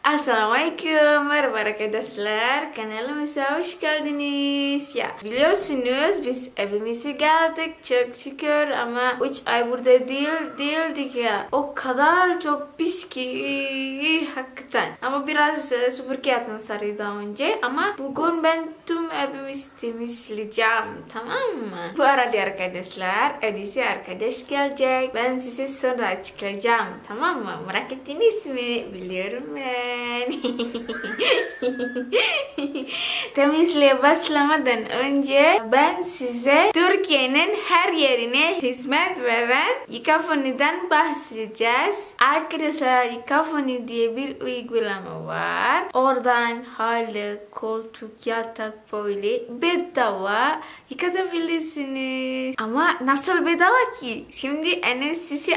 Assalamualaikum, merhaba arkadaşlar. Kanalımıza hoş geldiniz. Ya biliyorsunuz biz evimize geldik çok şükür ama 3 ay burada değildik ya. O kadar çok pis ki hakikaten. Ama biraz süpürge yaptım daha önce ama bugün ben tüm evimizi temizleyeceğim, tamam mı? Bu arada arkadaşlar edisi arkadaş gelecek. Ben size sonra açıklayacağım, tamam mı? Merak ettiniz mi? Biliyorum ben. Temizliğe başlamadan önce ben size Türkiye'nin her yerine hizmet veren Yıkafoni'den bahsedeceğiz. Arkadaşlar Yıkafoni diye bir uygulama var. Oradan halı, koltuk, yatak böyle bedava yıkatabilirsiniz. Ama nasıl bedava ki? Şimdi Enes size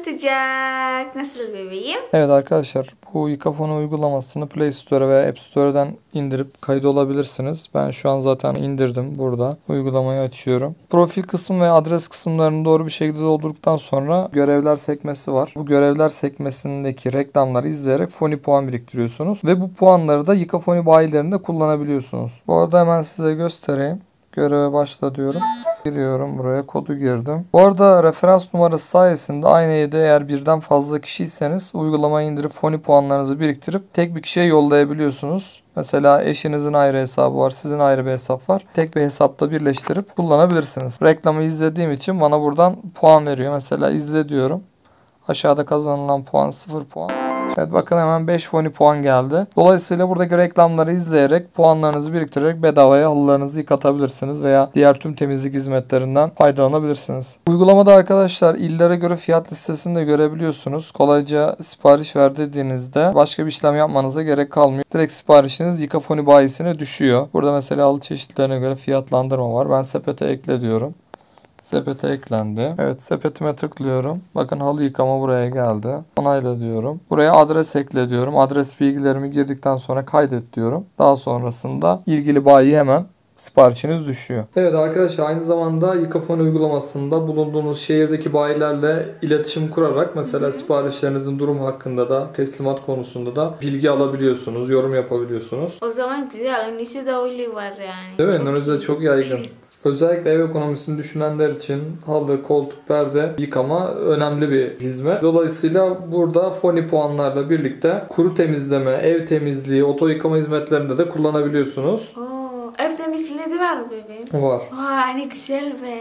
anlatacak. Nasıl bebeğim? Evet arkadaşlar, bu Yıkafoni uygulamasını Play Store veya App Store'dan indirip kaydolabilirsiniz. Ben şu an zaten indirdim burada. Uygulamayı açıyorum. Profil kısmı ve adres kısımlarını doğru bir şekilde doldurduktan sonra görevler sekmesi var. Bu görevler sekmesindeki reklamları izleyerek Foni puan biriktiriyorsunuz. Ve bu puanları da Yıkafoni bayilerinde kullanabiliyorsunuz. Bu arada hemen size göstereyim. Göreve başla diyorum. Giriyorum buraya, kodu girdim. Bu arada referans numarası sayesinde aynı evde eğer birden fazla kişiyseniz uygulamayı indirip Foni puanlarınızı biriktirip tek bir kişiye yollayabiliyorsunuz. Mesela eşinizin ayrı hesabı var, sizin ayrı bir hesap var. Tek bir hesapta birleştirip kullanabilirsiniz. Reklamı izlediğim için bana buradan puan veriyor. Mesela izle diyorum. Aşağıda kazanılan puan 0 puan. Evet bakın hemen 5 Foni puan geldi. Dolayısıyla buradaki reklamları izleyerek puanlarınızı biriktirerek bedavaya halılarınızı yıkatabilirsiniz veya diğer tüm temizlik hizmetlerinden faydalanabilirsiniz. Uygulamada arkadaşlar illere göre fiyat listesini de görebiliyorsunuz. Kolayca sipariş ver dediğinizde başka bir işlem yapmanıza gerek kalmıyor. Direkt siparişiniz Yıkafoni bayisine düşüyor. Burada mesela halı çeşitlerine göre fiyatlandırma var. Ben sepete ekle diyorum. Sepete eklendi. Evet, sepetime tıklıyorum. Bakın halı yıkama buraya geldi. Onayla diyorum. Buraya adres ekle diyorum. Adres bilgilerimi girdikten sonra kaydet diyorum. Daha sonrasında ilgili bayi hemen siparişiniz düşüyor. Evet arkadaşlar, aynı zamanda Yıkafoni uygulamasında bulunduğunuz şehirdeki bayilerle iletişim kurarak mesela siparişlerinizin durumu hakkında da teslimat konusunda da bilgi alabiliyorsunuz. Yorum yapabiliyorsunuz. O zaman güzel. Öncesi de öyle var yani. Değil mi? Önümüzde çok yaygın. Özellikle ev ekonomisini düşünenler için halı, koltuk, perde yıkama önemli bir hizmet. Dolayısıyla burada Foni puanlarla birlikte kuru temizleme, ev temizliği, oto yıkama hizmetlerinde de kullanabiliyorsunuz. Oo, ev temizliği de var mı bebeğim? Var. Vay ne güzel be.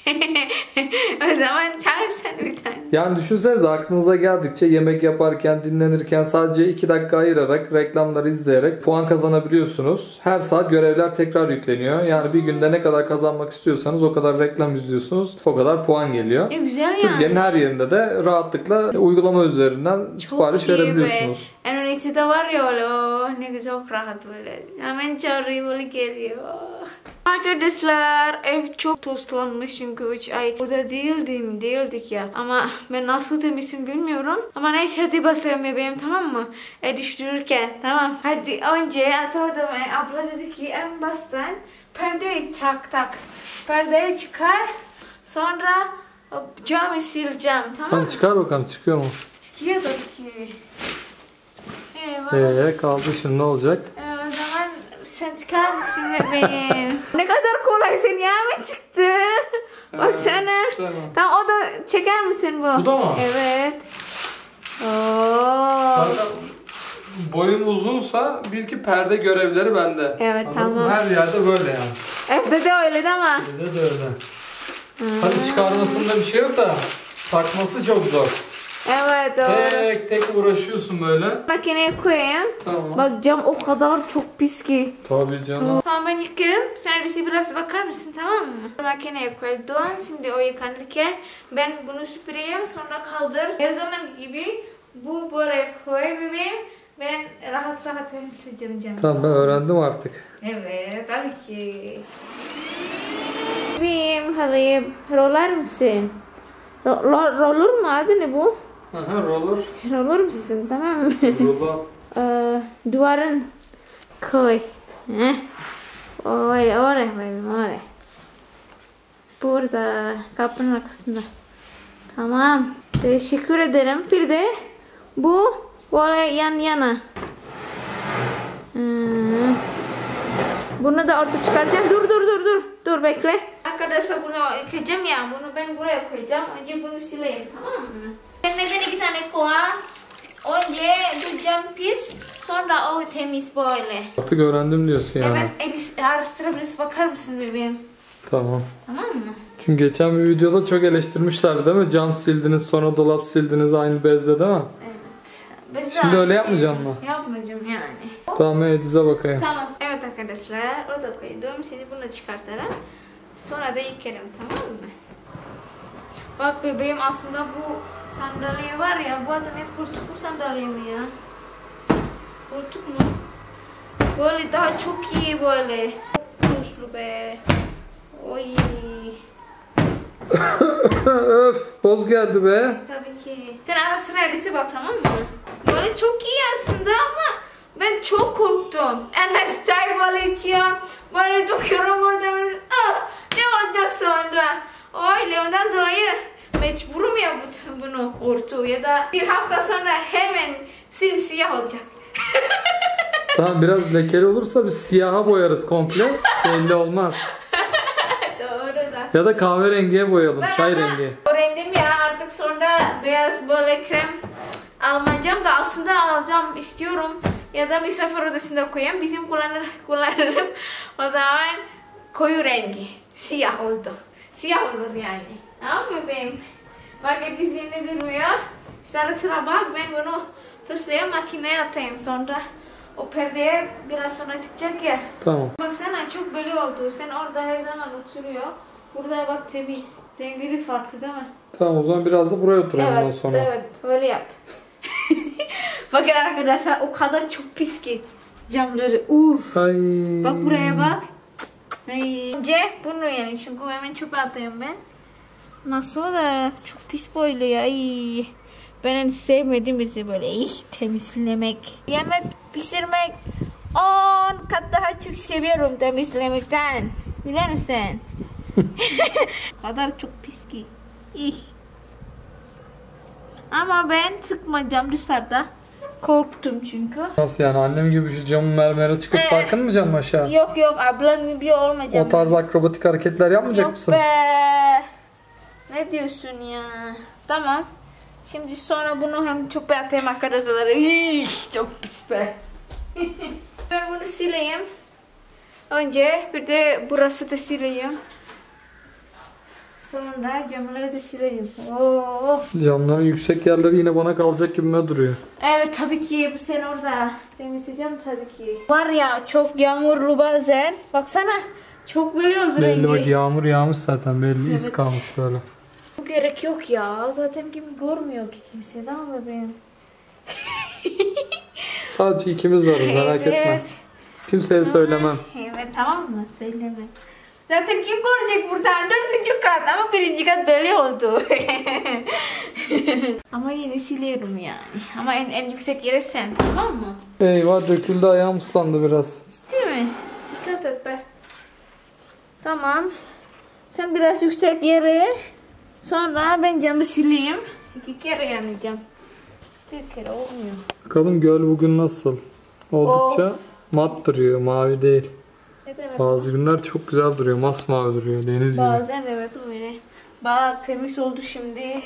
O zaman çağırsan bir tane. Yani düşünsenize, aklınıza geldikçe yemek yaparken, dinlenirken sadece 2 dakika ayırarak, reklamları izleyerek puan kazanabiliyorsunuz. Her saat görevler tekrar yükleniyor. Yani bir günde ne kadar kazanmak istiyorsanız o kadar reklam izliyorsunuz. O kadar puan geliyor. Güzel yani. Türkiye'nin her yerinde de rahatlıkla uygulama üzerinden sipariş verebiliyorsunuz. En önemlisi de var ya öyle. Oh, ne güzel, çok rahat böyle. Hemen çağırıyor böyle geliyor. Arkadaşlar ev çok tozlanmış çünkü 3 ay burada değildik ya. Ama ben nasıl temizim bilmiyorum. Ama neyse hadi başlayalım bebeğim, tamam mı? Düşürürken tamam. Hadi önce oturdum. Abla dedi ki en baştan perdeyi tak. Perdeyi çıkar. Sonra camı sileceğim, tamam mı? Çıkar bakalım, çıkıyor mu? Çıkıyor tabii ki. Kaldı şimdi, ne olacak? O zaman sen çıkar mısın bebeğim? Ne kadar kolay, sen mı çıktı? Baksana. Tamam, o da çeker misin bu? Bu da mı? Evet. Oo. Boyun uzunsa bil ki perde görevleri bende. Evet, tamam. Her yerde böyle yani. Evde de öyle değil mi? Evde de öyle. Hadi çıkarmasında bir şey yok da takması çok zor. Evet, doğru. Tek uğraşıyorsun böyle. Makineye koyayım. Tamam. Bak cam o kadar çok pis ki. Tabii canım. Tamam, ben yıkarım. Sen de biraz bakar mısın, tamam mı? Makineye koydum. Şimdi o yıkanırken ben bunu süpüreyim, sonra kaldır. Her zaman gibi bu buraya koy bebeğim. Ben rahat temizleyeceğim camı. Tamam, ben öğrendim artık. Evet, tabii ki. Bebeğim, halıyı roller mısın? Roller mu, adı ne bu? Roller. Roller mısın, tamam mı? Roller. Duvarın koy. Oraya bebeğim, oraya. Burada, kapının arkasında. Tamam. Teşekkür ederim. Bir de bu böyle yan yana. Bunu da orta çıkaracağım. Dur bekle. Arkadaşlar bunu yıkayacağım ya. Bunu ben buraya koyacağım. Önce bunu sileyim, tamam mı? Neden 2 tane kola? Önce tutacağım pis. Sonra o temiz böyle. Artık öğrendim diyorsun yani. Evet, Elis araştırabiliriz. Bakar mısın bebeğim? Tamam. Tamam mı? Çünkü geçen bir videoda çok eleştirmişlerdi değil mi? Cam sildiniz, sonra dolap sildiniz aynı bezle değil mi? Evet. Şimdi öyle yapmayacağım mı? Yapmayacağım yani. Tamam, Ediz'e bakayım. Tamam. Evet arkadaşlar, orada koydum. Şimdi bunu çıkartalım. Sonra da yıkarım, tamam mı? Bak bebeğim, aslında bu sandalye var ya, bu adı ne, koltuk mu sandalye mi ya? Koltuk mu? Böyle daha çok iyi böyle. Kuşlu be. Oy. Öf, boz geldi be. Tabii ki. Sen ara sıra Elis'e bak, tamam mı? Böyle çok iyi aslında ama ben çok korktum. Anastay böyle içiyorum. Böyle döküyorum orada. Ah, ne olacak sonra? Öyle ondan dolayı mecburum ya bunu ortu ya da bir hafta sonra hemen simsiyah olacak. Tamam, biraz lekeli olursa biz siyaha boyarız komple. Belli olmaz. Doğru da. Ya da kahverengiye boyayalım, çay rengi. Öğrendim ya, artık sonra beyaz böyle krem almayacağım da aslında alacağım istiyorum. Ya da misafir odasında koyayım. Bizim kullanırım. O zaman koyu rengi. Siyah oldu. Siyah olur yani. Tamam bebeğim. Bak Ediz yine durmuyor. Sana sıra bak, ben bunu tuşlayayım, makineye atayım sonra. O perdeye biraz sonra çıkacak ya. Tamam. Baksana çok böyle oldu. Sen orada her zaman oturuyor. Burada bak temiz. Renkleri farklı değil mi? Tamam, o zaman biraz da buraya oturalım ondan sonra. Evet öyle yap. Bakın arkadaşlar, o kadar çok pis ki camları. Uf. Ay. Bak buraya bak. Ay. Önce bunu yani, çünkü hemen çöpe atayım ben. Nasıl da çok pis böyle ya. Ay. Ben hani sevmedim bizi böyle temizlemek. Yemek pişirmek 10 kat daha çok seviyorum temizlemekten. Biliyor musun? kadar çok pis ki. Ama ben çıkmayacağım dışarıda. Korktum çünkü. Nasıl yani, annem gibi şu camın mermere çıkıp sarkınmayacak mı aşağı? Yok ablam gibi olmayacağım. O tarz akrobatik hareketler yapmayacak Yok mısın? Be. Ne diyorsun ya? Tamam. Şimdi sonra bunu hem çöpe atayım arkadaşlar. Çok pis be. Ben bunu sileyim. Önce bir de burası da sileyim. Sonra camları da sileyim. Oo. Camların yüksek yerleri yine bana kalacak gibime duruyor. Evet tabii ki, bu sene orada temizleyeceğim tabii ki. Var ya, çok yağmurlu bazen. Baksana çok böyle oldu Belli rengi. bak, yağmur yağmış zaten, belli iz Evet. kalmış böyle. Bu gerek yok ya. Zaten kim görmüyor ki kimse, değil mi bebeğim? Sadece ikimiz varız, merak etme. Kimseye söylemem. Evet tamam mı? Söyleme. Zaten kim görecek buradan? 4. kat ama 1. kat böyle oldu. Ama yine siliyorum yani. Ama en yüksek yere sen, tamam mı? Eyvah, döküldü, ayağım ıslandı biraz. Değil mi? Dikkat et be. Tamam. Sen biraz yüksek yere. Sonra ben camı sileyim. 2 kere yanacağım. Bir kere olmuyor. Bakalım göl bugün nasıl? Oldukça mat duruyor, mavi değil. Evet. Bazı günler çok güzel duruyor, masmavi duruyor, deniz gibi. Bazen evet öyle. Bak temiz oldu şimdi.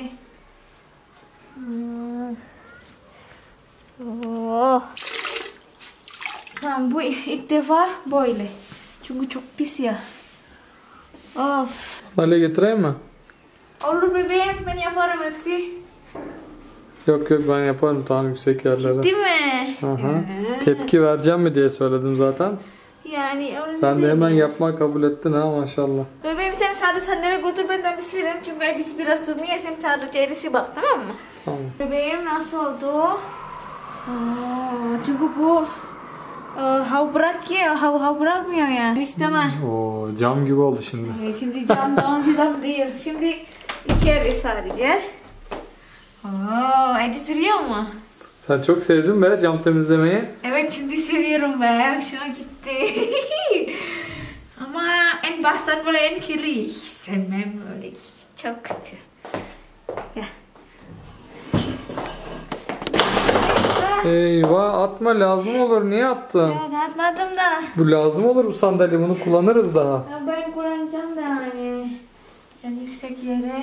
Oh. Tamam, bu ilk defa böyle. Çünkü çok pis ya. Of. Hale getireyim mi? Olur bebeğim, ben yaparım hepsi. Yok ben yaparım, tamam, yüksek yerlere. Değil mi? Aha. Tepki vereceğim mi diye söyledim zaten. Yani öyle Sen de değil. hemen yapmayı kabul ettin ha, maşallah. Bebeğim sen sadece sandalye götür, ben de silerim çünkü Edis biraz durmuyor. Sen sadece Edis'e bak, tamam mı? Tamam. Bebeğim nasıl oldu? Çünkü bu hav bırakmıyor ya. İstemem. Oo, cam gibi oldu şimdi. Şimdi cam değil. Şimdi içeri sadece. Edis sürüyor mu? Sen çok sevdin be cam temizlemeyi. Evet, şimdi seviyorum be. Hoşuma gitti. Ama en baştan böyle en kirli. Sevmem öyle. Çok kötü. Ya. Eyvah, atma, lazım olur. Niye attın? Yok atmadım da. Bu lazım olur, bu sandalye, bunu kullanırız daha. Ya ben kullanacağım da hani. Yani yüksek yere.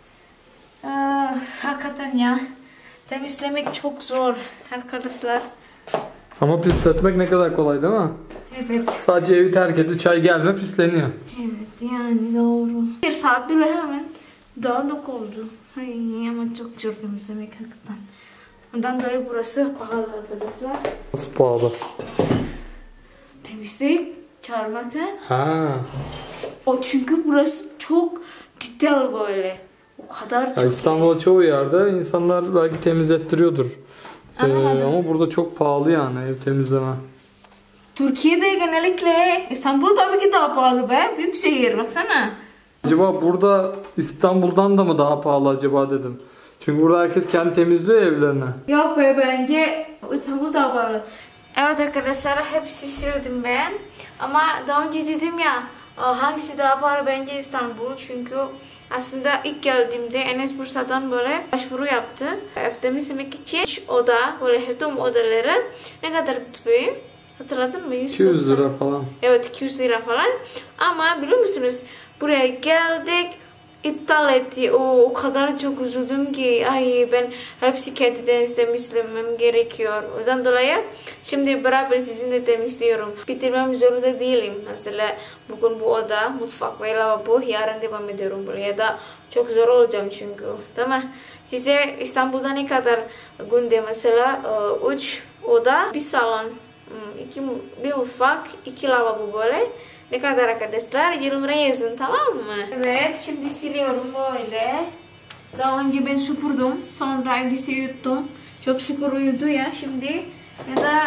Hakikaten ya. Temizlemek çok zor arkadaşlar. Ama pisletmek ne kadar kolay değil mi? Evet. Sadece evi terk et, 3 ay gelme, pisleniyor. Evet yani doğru. Bir saat bile hemen dağınık oldu. Ay, ama çok zor temizlemek hakikaten. Ondan dolayı burası pahalı arkadaşlar. Nasıl pahalı? Temizlik çağırmaktan. Ha. O çünkü burası çok detail böyle. O kadar Ya çok. İstanbul'da çoğu yerde insanlar belki temizlettiriyordur. Ama burada çok pahalı yani ev temizleme. Türkiye'de genellikle İstanbul tabii ki daha pahalı be. Büyük şehir baksana. Acaba burada İstanbul'dan da mı daha pahalı acaba dedim. Çünkü burada herkes kendi temizliyor evlerini. Yok be, bence İstanbul daha pahalı. Evet arkadaşlar, hepsi sildim ben. Ama daha önce dedim ya, hangisi daha pahalı, bence İstanbul. Çünkü aslında ilk geldiğimde Enes Bursa'dan böyle başvuru yaptı. Ev temizlemek için 3 oda, böyle tüm odaları ne kadar tutmayı hatırladın mı? 200 lira falan. Evet, 200 lira falan. Ama biliyor musunuz, buraya geldik, iptal etti. O kadar çok üzüldüm ki, ay ben hepsi kendiden temizlemem gerekiyor. O yüzden dolayı şimdi beraber sizinle temizliyorum. Bitirmem zorunda değilim. Mesela bugün bu oda, mutfak ve lavabo, yarın devam ediyorum buraya da. Çok zor olacağım çünkü. Tamam. Size İstanbul'da ne kadar günde mesela 3 oda, bir salon, bir mutfak, 2 lavabo böyle. Ne kadar arkadaşlar? Yorumlara yazın, tamam mı? Evet, şimdi siliyorum böyle. Daha önce ben süpürdüm. Sonra elbise yuttum. Çok şükür uyudu ya şimdi. Ya da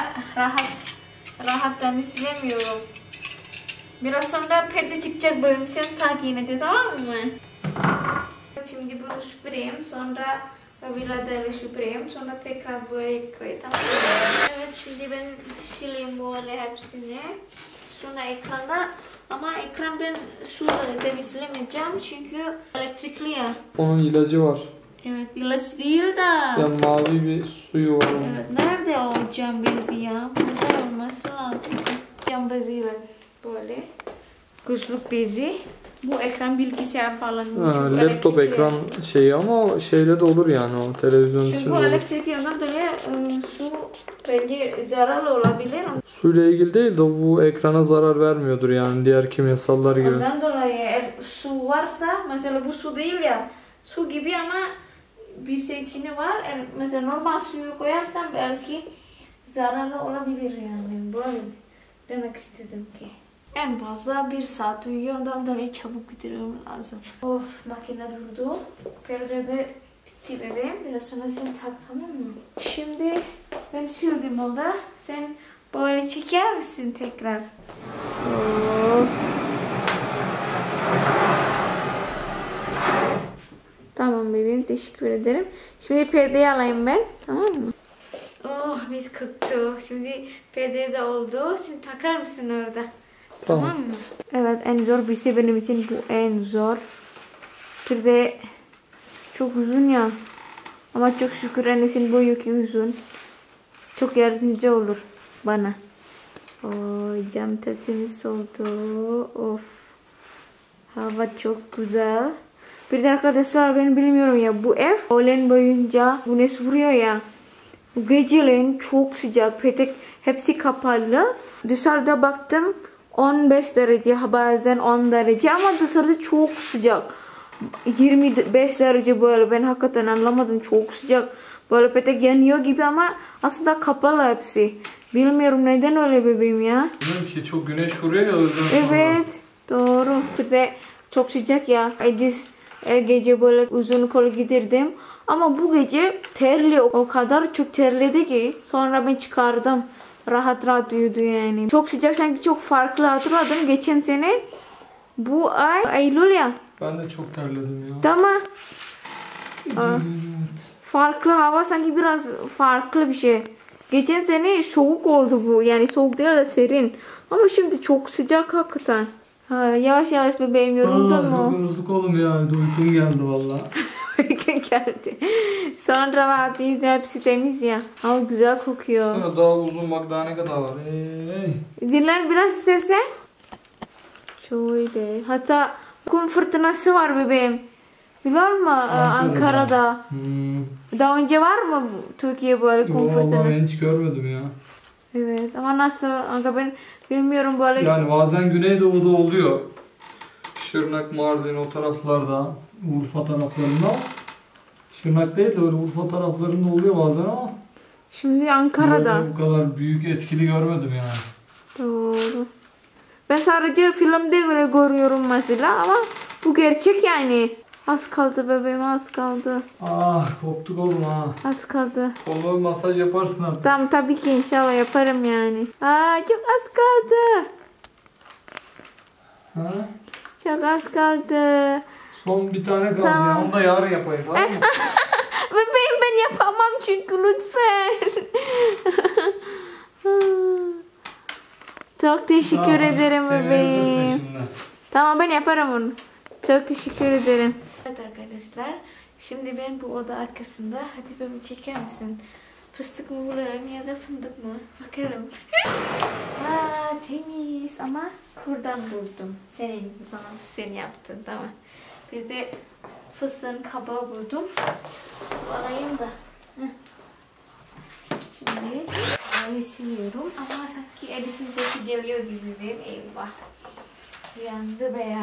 rahat silemiyorum. Biraz sonra perde çıkacak bölüm. Sen takip et, tamam mı? Şimdi bunu süpüreyim. Sonra villaları süpüreyim. Sonra tekrar böyle koy, tamam mı? Evet, şimdi ben sileyim böyle hepsini. Sonra ekranda, ama ekran ben suyla temizlemeyeceğim çünkü elektrikli ya. Onun ilacı var. Evet, ilaç değil de. Ya mavi bir suyu var onun. Evet, nerede o cam bezi ya? Burada olması lazım. Cam beziyle böyle. Güçlük bezi. Bu ekran bilgisayar falan. Laptop ekran şeyi ama şeyle de olur yani, o televizyon için de çünkü olur. elektrik yanından dolayı su bence zararlı olabilir. Suyla ilgili değil de bu ekrana zarar vermiyordur yani, diğer kimyasallar gibi. Ondan dolayı eğer su varsa, mesela bu su değil ya, su gibi ama bir seçeneği var. Mesela normal suyu koyarsan belki zararlı olabilir yani. Böyle demek istedim ki. En fazla 1 saat uyuyor, ondan dolayı çabuk bitirmem lazım. Of, makine durdu. Perde de bitti bebeğim. Biraz sonra sen tak, tamam mı? Şimdi ben sildim orada. Sen böyle çeker misin tekrar? Of. Tamam bebeğim, teşekkür ederim. Şimdi perdeyi alayım ben, tamam mı? Oh, mis koktu. Şimdi perde de oldu. Sen takar mısın orada? Tamam mı? Evet, en zor bir şey benim için bu, en zor. Perde çok uzun ya. Ama çok şükür Enes'in boyu ki uzun. Çok yardımcı olur bana. Oy, cam tertemiz oldu. Of. Hava çok güzel. Bir de arkadaşlar, ben bilmiyorum ya, bu ev öğlen boyunca güneş vuruyor ya. Geceleyin çok sıcak. Petek hepsi kapalı. Dışarıda baktım 15 derece, bazen 10 derece ama dışarıda çok sıcak. 25 derece böyle, ben hakikaten anlamadım, çok sıcak. Böyle petek yanıyor gibi ama aslında kapalı hepsi. Bilmiyorum neden öyle bebeğim ya. Bilmiyorum ki, çok güneş vuruyor ya, o yüzden. Evet, doğru. Bir de çok sıcak ya. Edis gece böyle uzun kol gidirdim. Ama bu gece terli, o kadar çok terledi ki sonra ben çıkardım. Rahat rahat uyudu yani. Çok sıcak, sanki çok farklı hatırladım. Geçen sene bu ay Eylül ya. Ben de çok terledim ya. Tamam. Evet. Farklı hava, sanki biraz farklı bir şey. Geçen sene soğuk oldu bu. Yani soğuk değil de serin. Ama şimdi çok sıcak hakikaten. Yavaş yavaş bebeğim, yoruldun mu? Yorulduk oğlum ya. Uykum geldi valla. uyku geldi. Sonra baktım hepsi temiz ya. Ama güzel kokuyor. Sonra daha uzun bak daha ne kadar var. Dinlen biraz istersen. Şöyle. Hatta kum fırtınası var bebeğim. Biliyor musun Ankara'da? Daha önce var mı Türkiye böyle kum fırtınası? Ben hiç görmedim ya. Evet ama nasıl? Anka ben bilmiyorum böyle. Yani bazen Güneydoğu'da oluyor. Şırnak, Mardin o taraflarda, Urfa taraflarında. Şırnak değil de öyle Urfa taraflarında oluyor bazen ama. Şimdi Ankara'da. Bu kadar büyük etkili görmedim yani. Doğru. Ben sadece filmde öyle görüyorum mesela ama bu gerçek yani. Az kaldı bebeğim, az kaldı. Ah koptuk oğlum ha. Az kaldı. Koluma masaj yaparsın artık. Tamam tabii ki inşallah yaparım yani. Çok az kaldı. Ha? Çok az kaldı. Son bir tane kaldı Tamam. ya. Onu da yarın yapayım tamam mı? Bebeğim ben yapamam çünkü lütfen. Çok teşekkür ederim bebeğim. Tamam ben yaparım onu. Çok teşekkür ederim. Evet arkadaşlar. Şimdi ben bu oda arkasında. Hadi beni çeker misin? Fıstık mı bulalım ya da fındık mı? Bakalım. Temiz ama kurdan buldum. Sen yaptın tamam. Bir de fıstığın kabağı buldum. Alayım da. Şimdi böyle siliyorum ama sanki Edis'in sesi geliyor gibi benim. Eyvah. Uyandı be ya.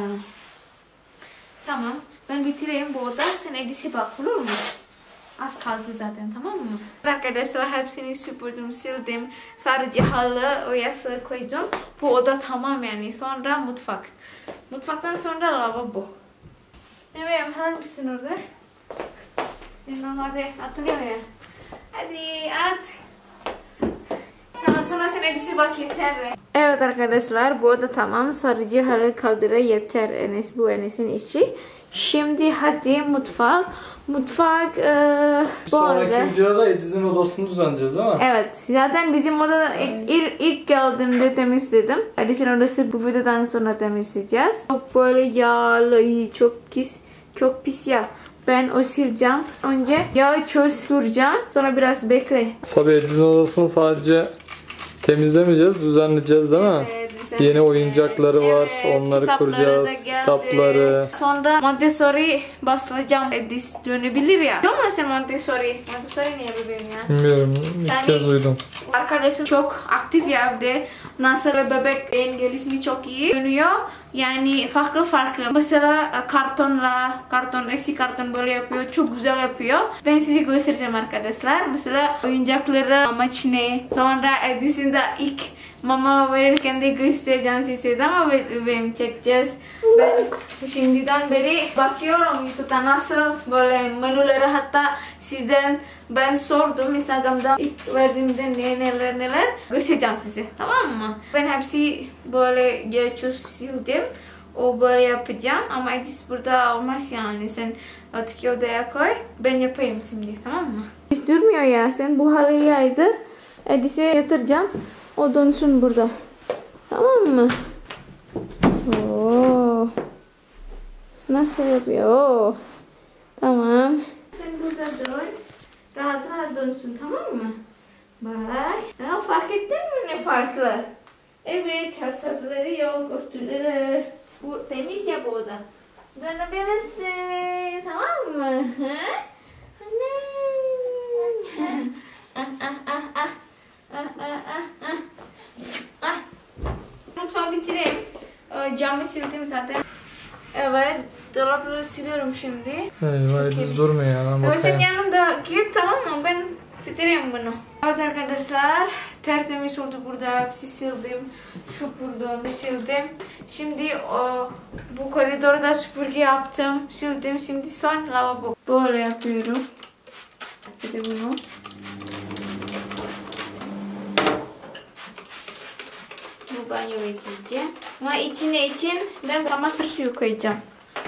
Tamam. Ben bitireyim bu oda. Sen Edis'e bak olur mu? Az kaldı zaten tamam mı? Arkadaşlar hepsini süpürdüm, sildim. Sadece halı, o yastığı koydum. Bu oda tamam yani. Sonra mutfak. Mutfaktan sonra lavabo. Bebeğim var mısın orada? Sen normalde atılıyor ya. Hadi at. Tamam sonra sen Edis'e bak yeter. Evet arkadaşlar bu oda tamam. Sadece halı kaldıra yeter. Bu Enes'in işi. Şimdi hadi mutfak. Mutfak Sonraki böyle. videoda Ediz'in odasını düzenleyeceğiz değil mi? Evet. Zaten bizim odada ilk geldiğimde temizledim. Edis'in odası bu videodan sonra temizleyeceğiz. Çok böyle yağlı, çok pis ya. Ben o sileceğim. Önce yağı çözeceğim. Sonra biraz bekle. Tabii Ediz'in odasını sadece temizlemeyeceğiz, düzenleyeceğiz değil mi? Evet. Yeni oyuncakları var. Onları kuracağız. Kitapları. Sonra Montessori başlayacağım. Edis dönebilir ya. Biliyor musun sen Montessori? Montessori ne bebeğim ya? Bilmiyorum. İlk kez duydum. Arkadaşım çok aktif ya evde. Nasıl bebek gelişimi çok iyi dönüyor. Yani farklı. Mesela eski karton böyle yapıyor. Çok güzel yapıyor. Ben size göstereceğim arkadaşlar. Mesela oyuncakları amaç ne? Sonra Edis'in de ilk mama verirken de göstereceğim size ama benim çekeceğiz. Ben şimdiden beri bakıyorum YouTube'da nasıl böyle menüleri hatta sizden ben sordum Instagram'da ilk verdiğimde neler göstereceğim size tamam mı? Ben hepsi böyle geçiş sildim. O böyle yapacağım ama Edis burada olmaz yani sen öteki odaya koy ben yapayım şimdi tamam mı? Hiç durmuyor ya sen bu halıyı yaydır Edis'e yatıracağım. O dönsün burada. Tamam mı? Oo. Nasıl yapıyor? Tamam. Sen burada dön. Rahat dönsün tamam mı? Bak. Ha, fark ettin mi ne farklı? Evet çarşafları yok. Örtüleri. Bu temiz ya bu oda. Dönebilirsin. Tamam mı? Ha? Mutfağı bitireyim. Camı sildim zaten. Evet, dolapları siliyorum şimdi. Eyvah Ediz durmuyor ya. Ben Evet, sen bakayım. yanında git tamam mı? Ben bitireyim bunu. Evet arkadaşlar, tertemiz oldu burada. Hepsi sildim. Süpürdüm, sildim. Şimdi bu koridoru da süpürge yaptım. Sildim. Şimdi son lavabo. Böyle yapıyorum. Bir de bunu. Bu banyo geçeceğim. Ama için ben çamaşır suyu koyacağım.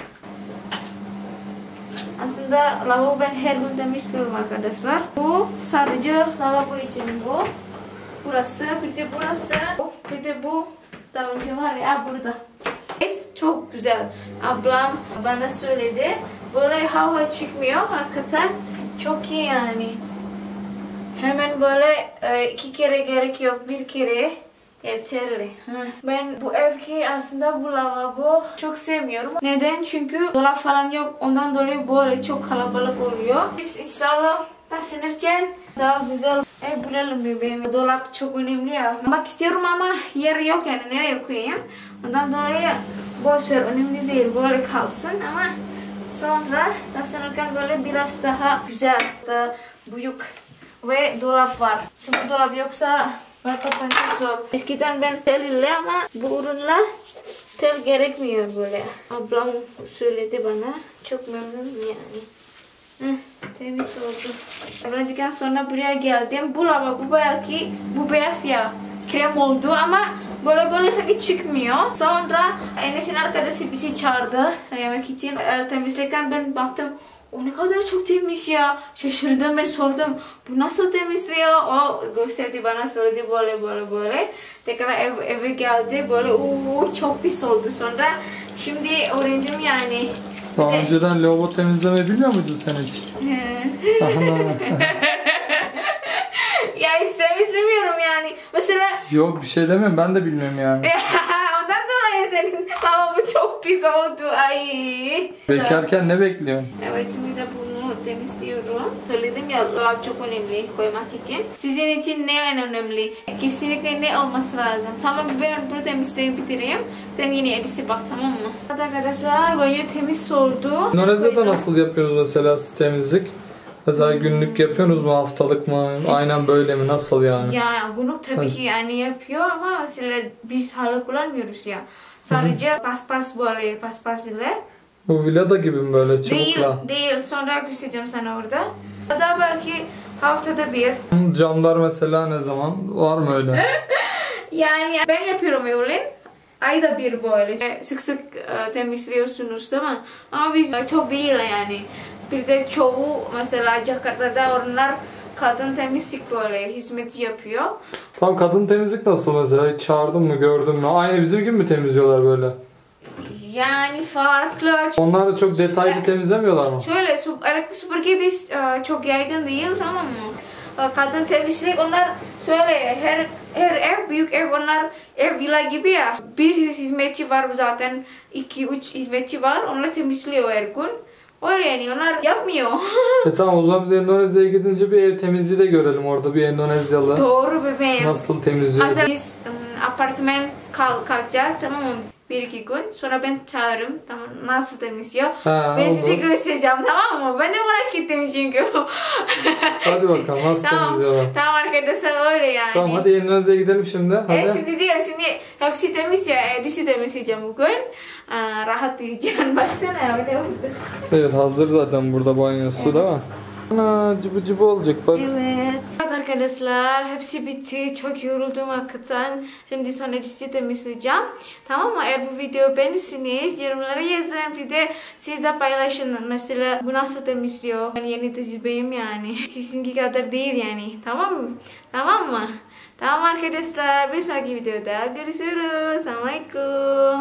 Aslında lavabo ben her gün temizliyorum arkadaşlar. Bu sadece lavabo için bu. Burası, bir de burası. Bir de bu daha önce var ya burada. Çok güzel. Ablam bana söyledi. böyle hava çıkmıyor. Hakikaten çok iyi yani. Hemen böyle 2 kere gerek yok, 1 kere yeterli. Ben bu evki aslında bu lavabo çok sevmiyorum. Neden? Çünkü dolap falan yok. Ondan dolayı böyle çok kalabalık oluyor. Biz inşallah taşınırken daha güzel ev bulalım bebeğim. Dolap çok önemli ya. Bak istiyorum ama yer yok yani. Nereye koyayım? Ondan dolayı boş ver, önemli değil. Böyle kalsın ama sonra taşınırken böyle biraz daha güzel, daha büyük ve dolap var. Çünkü dolap yoksa hakikaten çok zor. Eskiden ben tel ile ama bu ürünler tel gerekmiyor böyle. Ablam söyledi bana. Çok memnunum yani. Temiz oldu. Evlendikten sonra buraya geldim. Bu lavabo belki bu beyaz ya krem oldu ama böyle sanki çıkmıyor. Sonra Enes'in arkadaşı bizi çağırdı yemek için. El temizlerken ben baktım. O ne kadar çok temiz ya. Şaşırdım, ben sordum. Bu nasıl temizliyor? O gösterdi bana, söyledi böyle. Tekrar eve geldi. Böyle çok pis oldu sonra. Şimdi öğrendim yani. Daha önceden lavabo temizlemeyi bilmiyor muydun sen hiç? Ya hiç temizlemiyorum yani. Mesela... Yok bir şey demiyorum, ben de bilmiyorum yani. Ondan dolayı senin lavabo çok pis oldu. Ay. Bekarken ne bekliyorsun? Evet, şimdi de bunu temizliyorum. Söyledim ya, dolap çok önemli koymak için. Sizin için ne en önemli? Kesinlikle ne olması lazım? Tamam, ben bunu temizleyip bitireyim. Sen yine edisi bak, tamam mı? Evet arkadaşlar, banyo temiz oldu. Indonezya'da nasıl yapıyorsunuz mesela temizlik? Mesela günlük yapıyorsunuz mu, haftalık mı? Aynen böyle mi? Nasıl yani? Ya günlük tabii ki yani yapıyor ama mesela biz hala kullanmıyoruz ya. Sadece paspas böyle, paspas ile. Bu villada gibi mi böyle çubukla? Değil. Sonra göstereceğim sana orada. Hatta belki haftada bir. Camlar mesela ne zaman? Var mı öyle? Yani ben yapıyorum öyle. Ayda bir böyle. Sık sık temizliyorsunuz değil mi? Ama biz çok değil yani. Bir de çoğu mesela Jakarta'da onlar kadın temizlik böyle hizmet yapıyor. Tam kadın temizlik nasıl mesela? Hiç çağırdın mı, gördün mü? Aynı bizim gibi mi temizliyorlar böyle? Yani farklı. Onlar da çok detaylı temizlemiyorlar mı? Şöyle elektrik süpürge biz çok yaygın değil, tamam mı? Kadın temizlik onlar şöyle her ev, büyük ev, onlar ev villa gibi ya. Bir hizmetçi var zaten, 2-3 hizmetçi var, onlar temizliyor her gün. Öyle yani, onlar yapmıyor. Tamam, o zaman biz Endonezya'ya gidince bir ev temizliği de görelim orada, bir Endonezyalı. Doğru bebeğim. Nasıl temizliyor? Mesela biz apartman kalacak, tamam mı? 1-2 gün. Sonra ben çağırırım. Tamam, nasıl temizliyor? Ben size göstereceğim, tamam mı? Ben de merak ettim çünkü. Hadi bakalım nasıl temizliyorlar. Tamam arkadaşlar, öyle yani. Tamam, hadi Endonezya'ya gidelim şimdi. Hadi. Şimdi değil, şimdi hepsi temiz ya. Edisi temizleyeceğim bugün. Rahat diyeceğim. Baksana öyle oldu. Evet, hazır zaten burada banyosu, evet. Değil mi? Ana, cıbı cıbı olacak bak. Evet. Evet arkadaşlar, hepsi bitti. Çok yoruldum hakikaten. Şimdi sonra edisi temizleyeceğim. Tamam mı? Eğer bu videoyu beğenirsiniz yorumlara yazın. Bir de siz de paylaşın. Mesela bu nasıl temizliyor? Ben yeni tecrübeyim yani. Sizinki kadar değil yani. Tamam mı? Tamam mı? Tamam arkadaşlar. Bir sonraki videoda görüşürüz. Assalamualaikum.